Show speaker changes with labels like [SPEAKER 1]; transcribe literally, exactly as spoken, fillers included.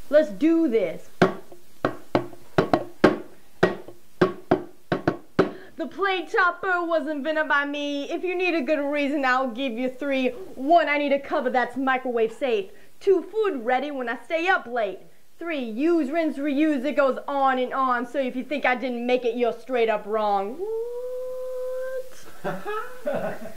[SPEAKER 1] Let's do this. The plate topper was invented by me. If you need a good reason, I'll give you three. One, I need a cover that's microwave safe. Two, food ready when I stay up late. Three, use, rinse, reuse. It goes on and on. So if you think I didn't make it, you're straight up wrong. What?